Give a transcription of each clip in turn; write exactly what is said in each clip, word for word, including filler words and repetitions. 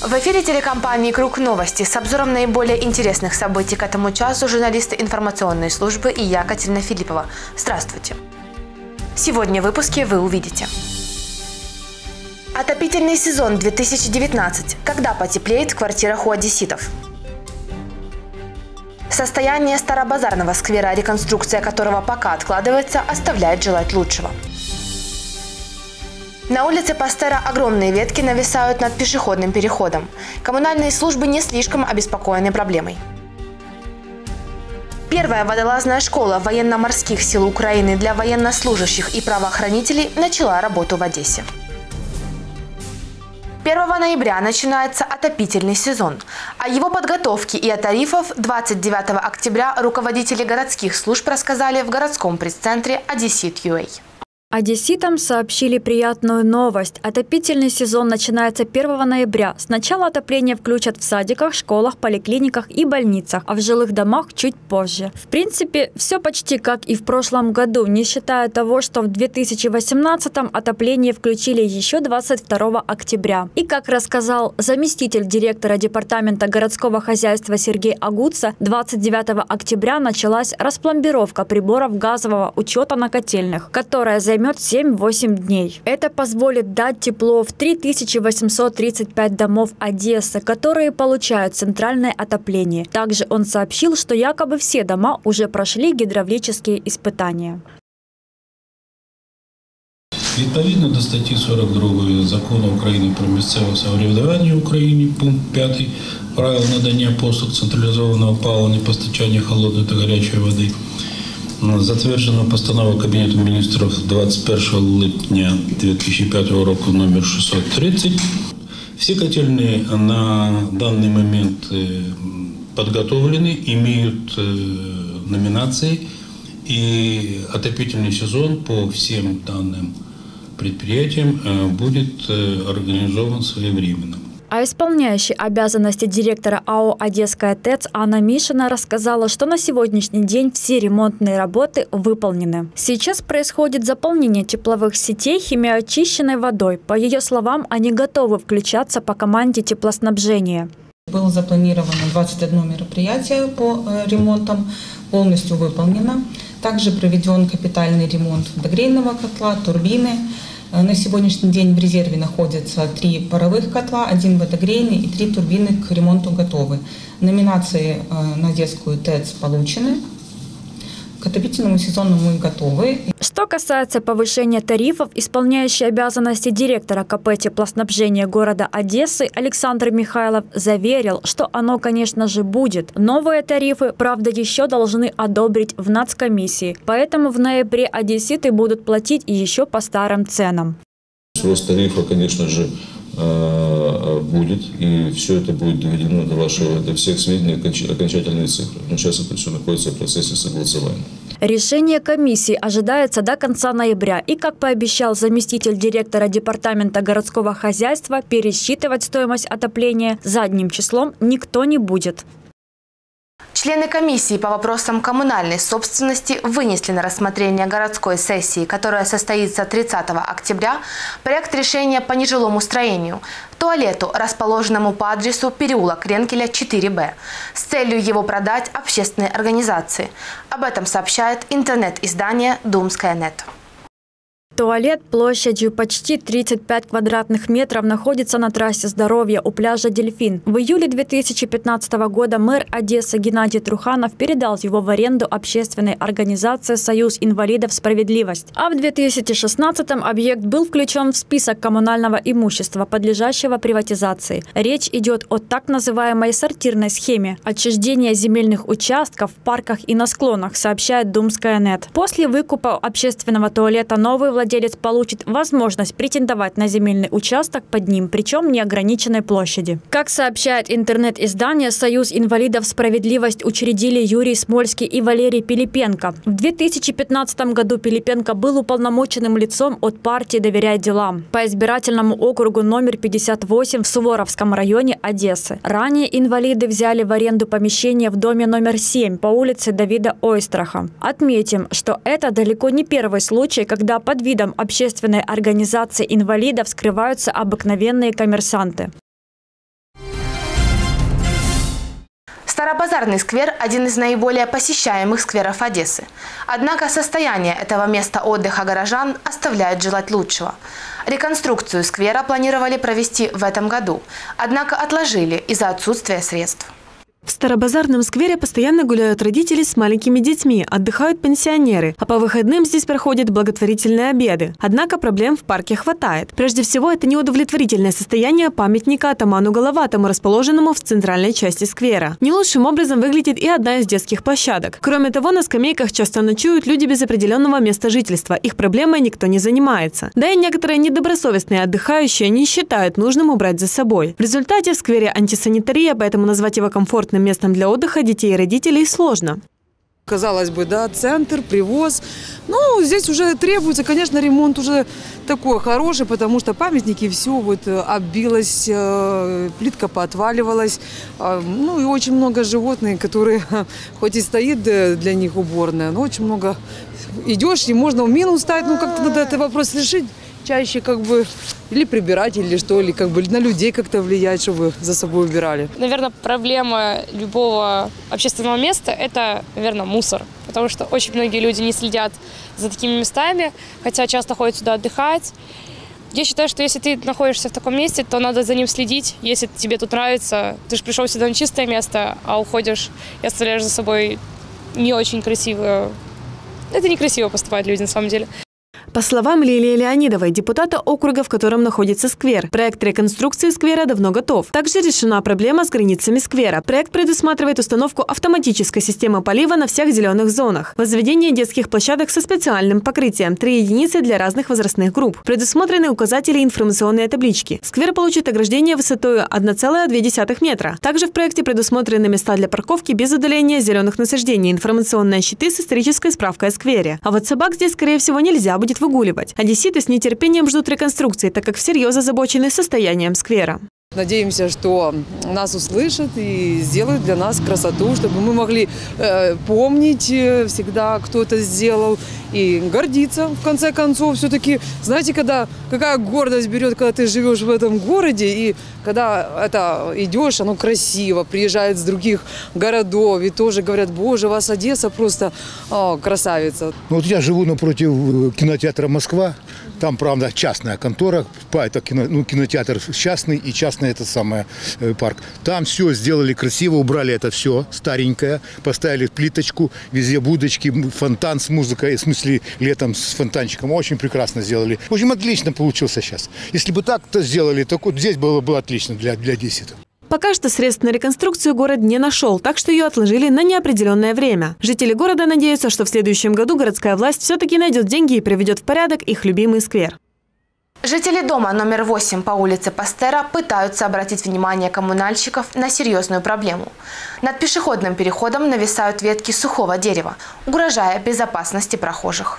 В эфире телекомпании «Круг новости» с обзором наиболее интересных событий к этому часу журналисты информационной службы и я, Катерина Филиппова. Здравствуйте! Сегодня в выпуске вы увидите. Отопительный сезон две тысячи девятнадцать. Когда потеплеет в квартирах у одесситов? Состояние Старобазарного сквера, реконструкция которого пока откладывается, оставляет желать лучшего. На улице Пастера огромные ветки нависают над пешеходным переходом. Коммунальные службы не слишком обеспокоены проблемой. Первая водолазная школа военно-морских сил Украины для военнослужащих и правоохранителей начала работу в Одессе. первого ноября начинается отопительный сезон. О его подготовке и о тарифах двадцать девятого октября руководители городских служб рассказали в городском пресс-центре «Одессит.ua». Одесситам сообщили приятную новость. Отопительный сезон начинается первого ноября. Сначала отопление включат в садиках, школах, поликлиниках и больницах, а в жилых домах чуть позже. В принципе, все почти как и в прошлом году, не считая того, что в две тысячи восемнадцатом отопление включили еще двадцать второго октября. И, как рассказал заместитель директора департамента городского хозяйства Сергей Агуца, двадцать девятого октября началась распломбировка приборов газового учета на котельных, которая займет семь-восемь дней. Это позволит дать тепло в три тысячи восемьсот тридцать пять домов Одессы, которые получают центральное отопление. Также он сообщил, что якобы все дома уже прошли гидравлические испытания. Відповідно до статті сорок другої Закону України про місцеве самоврядування в Україні, пункт п'ятий, правил надання послуг централізованого опалення, постачання холодної та гарячої води, затверджено постанову Кабінету міністрів двадцять першого липня дві тисячі п'ятого року номер шістсот тридцять. Все котельные на данный момент подготовлены, имеют номинации, и отопительный сезон по всем данным предприятиям будет организован своевременно. А исполняющий обязанности директора АО «Одесская ТЭЦ» Анна Мишина рассказала, что на сегодняшний день все ремонтные работы выполнены. Сейчас происходит заполнение тепловых сетей химиоочищенной водой. По ее словам, они готовы включаться по команде теплоснабжения. Было запланировано двадцать одно мероприятие по ремонтам, полностью выполнено. Также проведен капитальный ремонт водогрейного котла, турбины. На сегодняшний день в резерве находятся три паровых котла, один водогрейный и три турбины к ремонту готовы. Номинации на Одесскую ТЭЦ получены. К отопительному сезону мы готовы. Что касается повышения тарифов, исполняющий обязанности директора КП теплоснабжения города Одессы Александр Михайлов заверил, что оно, конечно же, будет. Новые тарифы, правда, еще должны одобрить в нацкомиссии. Поэтому в ноябре одесситы будут платить еще по старым ценам. Рост тарифа, конечно же, будет, и все это будет доведено до вашего, до всех сведений, окончательные цифры. Но сейчас это все находится в процессе согласования. Решение комиссии ожидается до конца ноября. И, как пообещал заместитель директора департамента городского хозяйства, пересчитывать стоимость отопления задним числом никто не будет. Члены комиссии по вопросам коммунальной собственности вынесли на рассмотрение городской сессии, которая состоится тридцатого октября, проект решения по нежилому строению, туалету, расположенному по адресу переулок Ренкеля четыре Б, с целью его продать общественной организации. Об этом сообщает интернет-издание «Думская нет». Туалет площадью почти тридцать пять квадратных метров находится на трассе Здоровья у пляжа «Дельфин». В июле две тысячи пятнадцатого года мэр Одессы Геннадий Труханов передал его в аренду общественной организации «Союз инвалидов «Справедливость». А в две тысячи шестнадцатом объект был включен в список коммунального имущества, подлежащего приватизации. Речь идет о так называемой сортирной схеме отчуждения земельных участков в парках и на склонах, сообщает Думская нет. После выкупа общественного туалета новый владелец Владелец получит возможность претендовать на земельный участок под ним, причем неограниченной площади. Как сообщает интернет-издание, «Союз инвалидов «Справедливость» учредили Юрий Смольский и Валерий Пилипенко. В две тысячи пятнадцатом году Пилипенко был уполномоченным лицом от партии «Доверяй делам» по избирательному округу номер пятьдесят восемь в Суворовском районе Одессы. Ранее инвалиды взяли в аренду помещение в доме номер семь по улице Давида Ойстраха. Отметим, что это далеко не первый случай, когда под видом общественной организации инвалидов скрываются обыкновенные коммерсанты. Старобазарный сквер – один из наиболее посещаемых скверов Одессы. Однако состояние этого места отдыха горожан оставляет желать лучшего. Реконструкцию сквера планировали провести в этом году, однако отложили из-за отсутствия средств. В Старобазарном сквере постоянно гуляют родители с маленькими детьми, отдыхают пенсионеры, а по выходным здесь проходят благотворительные обеды. Однако проблем в парке хватает. Прежде всего, это неудовлетворительное состояние памятника атаману Головатому, расположенному в центральной части сквера. Не лучшим образом выглядит и одна из детских площадок. Кроме того, на скамейках часто ночуют люди без определенного места жительства. Их проблемой никто не занимается. Да и некоторые недобросовестные отдыхающие не считают нужным убрать за собой. В результате в сквере антисанитария, поэтому назвать его комфортным местом для отдыха детей и родителей сложно. Казалось бы, да, центр, привоз. Ну, здесь уже требуется, конечно, ремонт уже такой хороший, потому что памятники все вот оббилось, плитка поотваливалась. Ну, и очень много животных, которые, хоть и стоит для них уборная, но очень много. Идешь, и можно в минус ставить, ну, как-то надо этот вопрос решить. Чаще как бы или прибирать, или что, или как бы на людей как-то влиять, чтобы за собой убирали. Наверное, проблема любого общественного места – это, наверное, мусор. Потому что очень многие люди не следят за такими местами, хотя часто ходят сюда отдыхать. Я считаю, что если ты находишься в таком месте, то надо за ним следить. Если тебе тут нравится, ты же пришел сюда на чистое место, а уходишь и оставляешь за собой не очень красиво. Это некрасиво поступать люди на самом деле. По словам Лилии Леонидовой, депутата округа, в котором находится сквер, проект реконструкции сквера давно готов. Также решена проблема с границами сквера. Проект предусматривает установку автоматической системы полива на всех зеленых зонах, возведение детских площадок со специальным покрытием, три единицы для разных возрастных групп. Предусмотрены указатели и информационные таблички. Сквер получит ограждение высотой одна целая две десятых метра. Также в проекте предусмотрены места для парковки без удаления зеленых насаждений, информационные щиты с исторической справкой о сквере. А вот собак здесь, скорее всего, нельзя будет выгуливать. Одесситы с нетерпением ждут реконструкции, так как всерьез озабочены состоянием сквера. Надеемся, что нас услышат и сделают для нас красоту, чтобы мы могли э, помнить э, всегда, кто это сделал, и гордиться, в конце концов. Все-таки, знаете, когда какая гордость берет, когда ты живешь в этом городе, и когда это идешь, оно красиво, приезжают с других городов, и тоже говорят: боже, у вас Одесса просто о, красавица. Вот я живу напротив кинотеатра «Москва». Там, правда, частная контора, это кино, ну, кинотеатр частный и частный это самый э, парк. Там все сделали красиво, убрали это все старенькое, поставили плиточку, везде будочки, фонтан с музыкой, в смысле летом с фонтанчиком. Очень прекрасно сделали. В общем, отлично получился сейчас. Если бы так-то сделали, то вот здесь было бы отлично для, для одесситов. Пока что средств на реконструкцию город не нашел, так что ее отложили на неопределенное время. Жители города надеются, что в следующем году городская власть все-таки найдет деньги и приведет в порядок их любимый сквер. Жители дома номер восемь по улице Пастера пытаются обратить внимание коммунальщиков на серьезную проблему. Над пешеходным переходом нависают ветки сухого дерева, угрожая безопасности прохожих.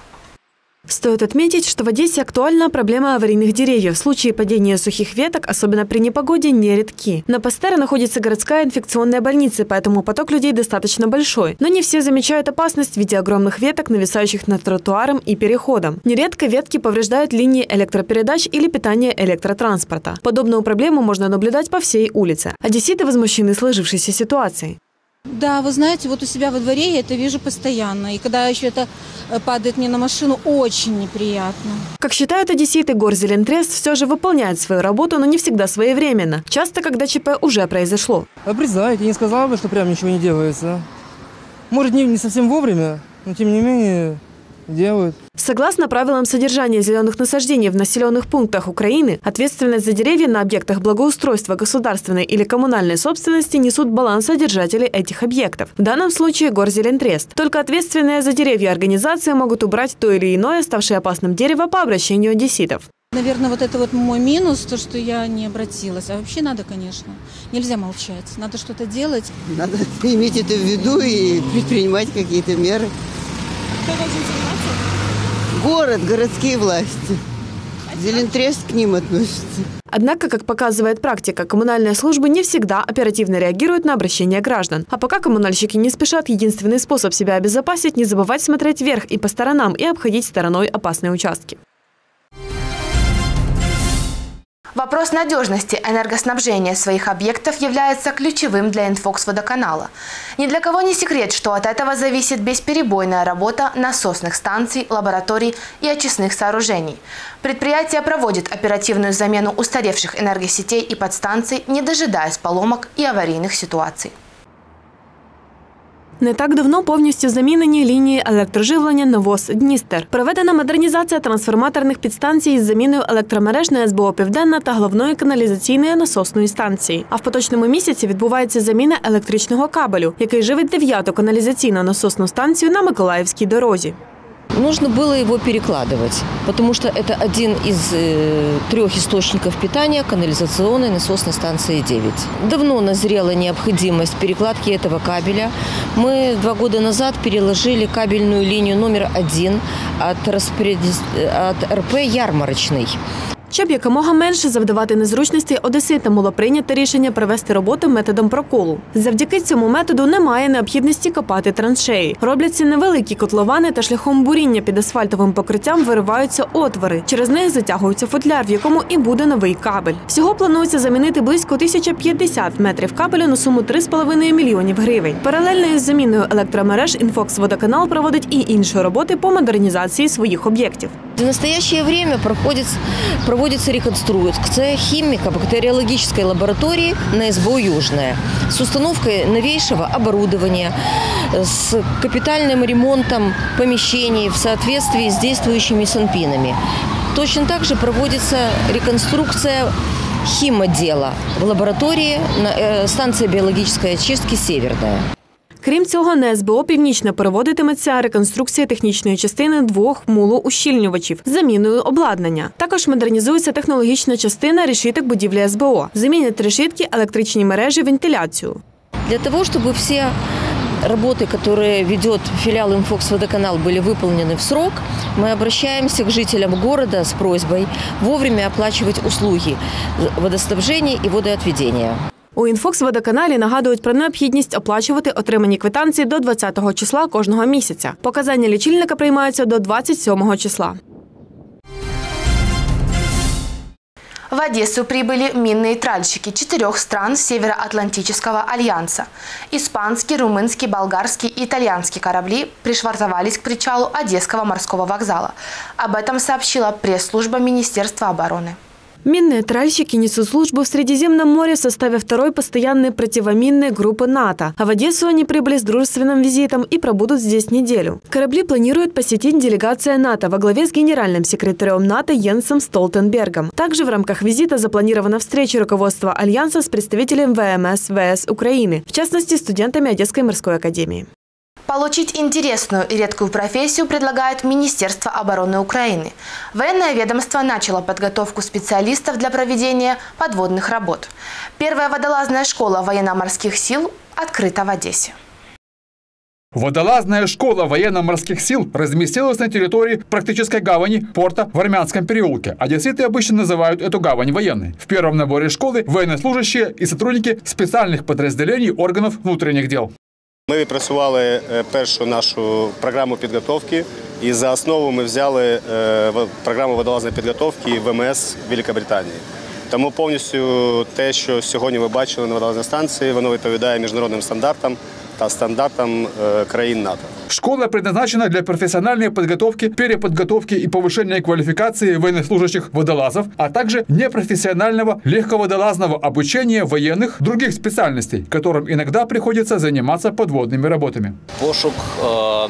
Стоит отметить, что в Одессе актуальна проблема аварийных деревьев. В случае падения сухих веток, особенно при непогоде, нередки. На Пастера находится городская инфекционная больница, поэтому поток людей достаточно большой. Но не все замечают опасность в виде огромных веток, нависающих над тротуаром и переходом. Нередко ветки повреждают линии электропередач или питание электротранспорта. Подобную проблему можно наблюдать по всей улице. Одесситы возмущены сложившейся ситуацией. Да, вы знаете, вот у себя во дворе я это вижу постоянно. И когда еще это падает мне на машину, очень неприятно. Как считают одесситы, Горзелентрест все же выполняет свою работу, но не всегда своевременно. Часто, когда ЧП уже произошло. А признайте, не сказала бы, что прям ничего не делается. Может, не, не совсем вовремя, но тем не менее делают. Согласно правилам содержания зеленых насаждений в населенных пунктах Украины, ответственность за деревья на объектах благоустройства государственной или коммунальной собственности несут балансодержатели этих объектов. В данном случае Горзелентрест. Только ответственные за деревья организации могут убрать то или иное, ставшее опасным дерево по обращению одесситов. Наверное, вот это вот мой минус, то, что я не обратилась. А вообще надо, конечно. Нельзя молчать. Надо что-то делать. Надо иметь это в виду и предпринимать какие-то меры. Кто должен заниматься? Город, городские власти. Зелентрест к ним относится. Однако, как показывает практика, коммунальные службы не всегда оперативно реагируют на обращения граждан. А пока коммунальщики не спешат, единственный способ себя обезопасить – не забывать смотреть вверх и по сторонам и обходить стороной опасные участки. Вопрос надежности энергоснабжения своих объектов является ключевым для Инфокс-водоканала. Ни для кого не секрет, что от этого зависит бесперебойная работа насосных станций, лабораторий и очистных сооружений. Предприятие проводит оперативную замену устаревших энергосетей и подстанций, не дожидаясь поломок и аварийных ситуаций. Не так давно повністю замінені лінії електроживлення Новос-Дністер. Проведена модернізація трансформаторних підстанцій із заміною електромереж на ес бе о «Південна» та головної каналізаційної насосної станції. А в поточному місяці відбувається заміна електричного кабелю, який живить дев'яту каналізаційну насосну станцію на Миколаївській дорозі. Нужно было его перекладывать, потому что это один из э, трех источников питания канализационной насосной станции девять. Давно назрела необходимость перекладки этого кабеля. Мы два года назад переложили кабельную линию номер один от, распоряд... от эр пе «Ярмарочный». Щоб якомога менше завдавати незручностей одеситам, було прийнято рішення провести роботу методом проколу. Завдяки цьому методу немає необхідності копати траншеї. Робляться невеликі котловани та шляхом буріння під асфальтовим покриттям вириваються отвори. Через них затягується футляр, в якому і буде новий кабель. Всього планується замінити близько тисяча п'ятдесят метрів кабелю на суму три з половиною мільйонів гривень. Паралельно із заміною електромереж Інфокс-водоканал проводить і інші роботи по модернізації своїх об'єктів. В настоящее время проходит, проводится реконструкция химико-бактериологической лаборатории на эс бэ о «Южная» с установкой новейшего оборудования, с капитальным ремонтом помещений в соответствии с действующими санпинами. Точно так же проводится реконструкция химодела в лаборатории на станции биологической очистки «Северная». Крім цього, на ес бе о «Північна» проводитиметься реконструкція технічної частини двох мулоущільнювачів з заміною обладнання. Також модернізується технологічна частина решіток будівлі ес бе о. Замінять решітки, електричні мережі, вентиляцію. Для того, чтобы все работы, которые ведет филиал «Инфокс-водоканал», были выполнены в срок, мы обращаемся к жителям города с просьбой вовремя оплачивать услуги водоснабжения и водоотведения. У «Інфокс-водоканалі» нагадують про необхідність оплачувати отримані квитанції до двадцятого числа кожного місяця. Показання лічильника приймаються до двадцять сьомого числа. В Одессу прибыли минные тральщики четырех стран Североатлантического альянса. Испанский, румынский, болгарский и итальянский корабли пришвартовались к причалу Одесского морского вокзала. Об этом сообщила пресс-служба Министерства обороны. Минные тральщики несут службу в Средиземном море в составе второй постоянной противоминной группы НАТО. А в Одессу они прибыли с дружественным визитом и пробудут здесь неделю. Корабли планирует посетить делегация НАТО во главе с генеральным секретарем НАТО Йенсом Столтенбергом. Также в рамках визита запланирована встреча руководства Альянса с представителем вэ эм эс вэ эс Украины, в частности, студентами Одесской морской академии. Получить интересную и редкую профессию предлагает Министерство обороны Украины. Военное ведомство начало подготовку специалистов для проведения подводных работ. Первая водолазная школа военно-морских сил открыта в Одессе. Водолазная школа военно-морских сил разместилась на территории практической гавани порта в Армянском переулке. Одесситы обычно называют эту гавань военной. В первом наборе школы военнослужащие и сотрудники специальных подразделений органов внутренних дел. Ми відпрацювали першу нашу програму підготовки і за основу ми взяли програму водолазної підготовки вэ ем ес Великобританії. Тому повністю те, що сьогодні ви бачили на водолазній станції, воно відповідає міжнародним стандартам та стандартам країн НАТО. Школа предназначена для профессиональной подготовки, переподготовки и повышения квалификации военнослужащих водолазов, а также непрофессионального легководолазного обучения военных других специальностей, которым иногда приходится заниматься подводными работами. Пошук, е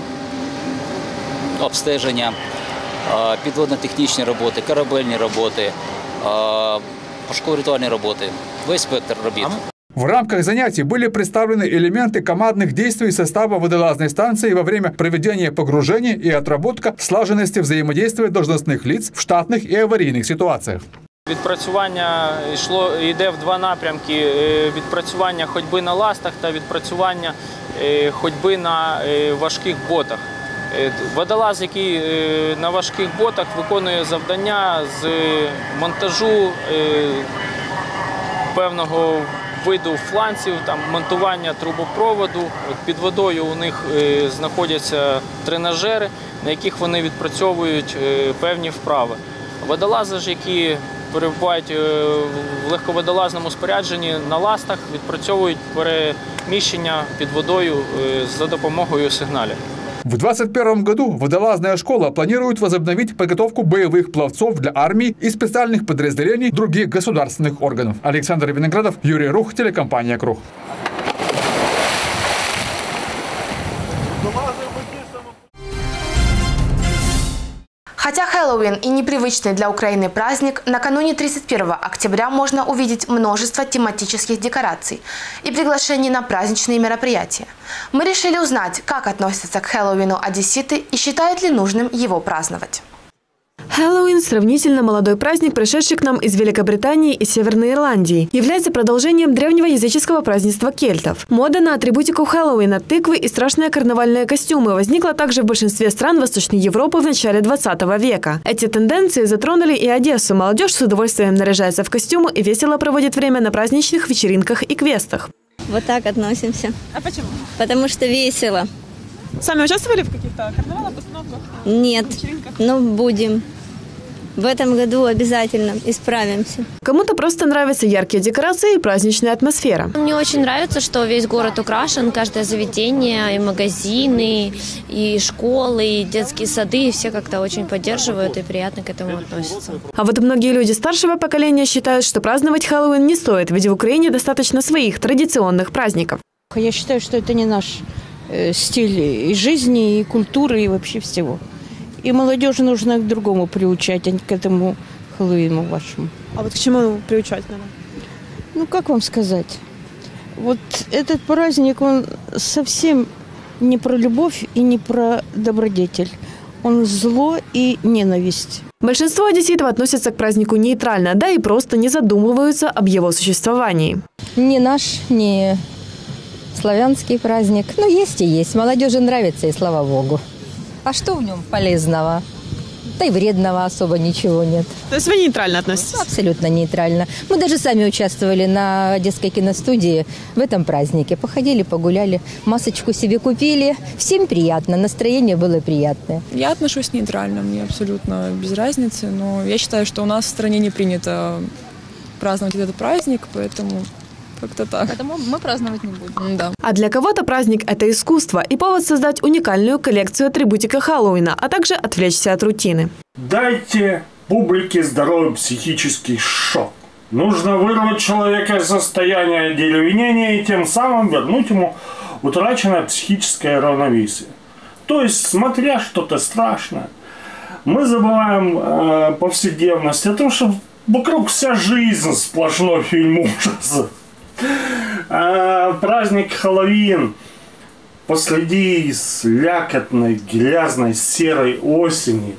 обстеження, е підводно-технічні роботи, корабельні роботи, е пошуково-рятувальні роботи, весь спектр робіт. В рамках занятий были представлены элементы командных действий состава водолазной станции во время проведения погружения и отработка слаженности взаимодействия должностных лиц в штатных и аварийных ситуациях. Відпрацювання йшло, йде в два напрямки – відпрацювання ходьби на ластах та відпрацювання ходьби на важких ботах. Водолаз, який на важких ботах виконує завдання з монтажу певного виду фланців, там, монтування трубопроводу. Під водою у них е, знаходяться тренажери, на яких вони відпрацьовують е, певні вправи. Водолази ж, які перебувають в легководолазному спорядженні на ластах, відпрацьовують переміщення під водою за допомогою сигналів. В двадцать первом году водолазная школа планирует возобновить подготовку боевых пловцов для армии и специальных подразделений других государственных органов. Александр Виноградов, Юрий Рух, телекомпания «Круг». Хотя Хэллоуин и непривычный для Украины праздник, накануне тридцать первого октября можно увидеть множество тематических декораций и приглашений на праздничные мероприятия. Мы решили узнать, как относятся к Хэллоуину одесситы и считают ли нужным его праздновать. Хэллоуин – сравнительно молодой праздник, пришедший к нам из Великобритании и Северной Ирландии. Является продолжением древнего языческого празднества кельтов. Мода на атрибутику Хэллоуина, тыквы и страшные карнавальные костюмы возникла также в большинстве стран Восточной Европы в начале двадцатого века. Эти тенденции затронули и Одессу. Молодежь с удовольствием наряжается в костюмы и весело проводит время на праздничных вечеринках и квестах. Вот так относимся. А почему? Потому что весело. Сами участвовали в каких-то карнавалах, постановках? Нет, но будем. В этом году обязательно исправимся. Кому-то просто нравятся яркие декорации и праздничная атмосфера. Мне очень нравится, что весь город украшен, каждое заведение, и магазины, и школы, и детские сады, и все как-то очень поддерживают и приятно к этому относятся. А вот многие люди старшего поколения считают, что праздновать Хэллоуин не стоит, ведь в Украине достаточно своих традиционных праздников. Я считаю, что это не наш э, стиль и жизни, и культуры, и вообще всего. И молодежь нужно к другому приучать, а не к этому Хэллоуину вашему. А вот к чему приучать надо? Ну, как вам сказать? Вот этот праздник, он совсем не про любовь и не про добродетель. Он зло и ненависть. Большинство одесситов относятся к празднику нейтрально, да и просто не задумываются об его существовании. Не наш, не славянский праздник. Ну, есть и есть. Молодежи нравится, и слава богу. А что в нем полезного? Да и вредного особо ничего нет. То есть вы нейтрально относитесь? Абсолютно нейтрально. Мы даже сами участвовали на Одесской киностудии в этом празднике. Походили, погуляли, масочку себе купили. Всем приятно, настроение было приятное. Я отношусь нейтрально, мне абсолютно без разницы. Но я считаю, что у нас в стране не принято праздновать этот праздник, поэтому... Как-то так. Поэтому мы праздновать не будем. Да. А для кого-то праздник – это искусство и повод создать уникальную коллекцию атрибутика Хэллоуина, а также отвлечься от рутины. Дайте публике здоровый психический шок. Нужно вырвать человека из состояния одеревенения и тем самым вернуть ему утраченное психическое равновесие. То есть, смотря что-то страшное, мы забываем э, повседневность о том, что вокруг вся жизнь сплошной фильм ужаса. А, праздник Хэллоуин посреди слякотной, грязной, серой осени,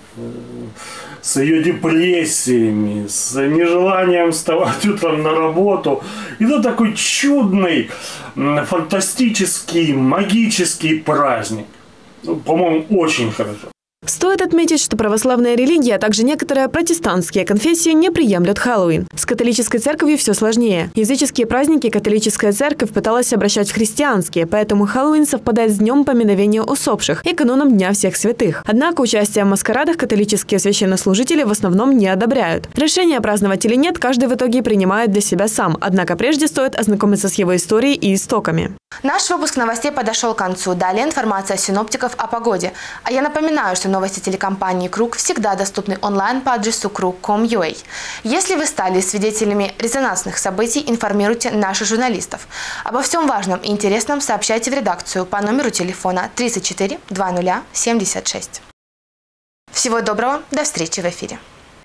с ее депрессиями, с нежеланием вставать утром на работу. И тут такой чудный, фантастический, магический праздник. Ну, по-моему, очень хорошо. Стоит отметить, что православная религия, а также некоторые протестантские конфессии не приемлют Хэллоуин. С католической церковью все сложнее. Языческие праздники католическая церковь пыталась обращать в христианские, поэтому Хэллоуин совпадает с днем поминовения усопших и каноном Дня всех святых. Однако участие в маскарадах католические священнослужители в основном не одобряют. Решение, праздновать или нет, каждый в итоге принимает для себя сам. Однако прежде стоит ознакомиться с его историей и истоками. Наш выпуск новостей подошел к концу. Далее информация синоптиков о погоде. А я напоминаю, что новости телекомпании «Круг» всегда доступны онлайн по адресу круг точка ком точка ю а. Если вы стали свидетелями резонансных событий, информируйте наших журналистов. Обо всем важном и интересном сообщайте в редакцию по номеру телефона тридцать четыре двадцать семьдесят шесть. Всего доброго, до встречи в эфире.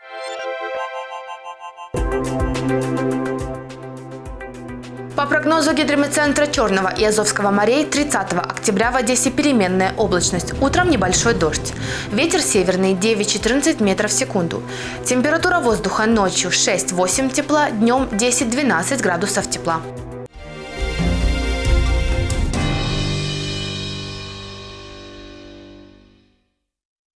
По прогнозу гидрометцентра Черного и Азовского морей, тридцатого октября в Одессе переменная облачность. Утром небольшой дождь. Ветер северный девять-четырнадцать метров в секунду. Температура воздуха ночью шесть-восемь тепла, днем десять-двенадцать градусов тепла.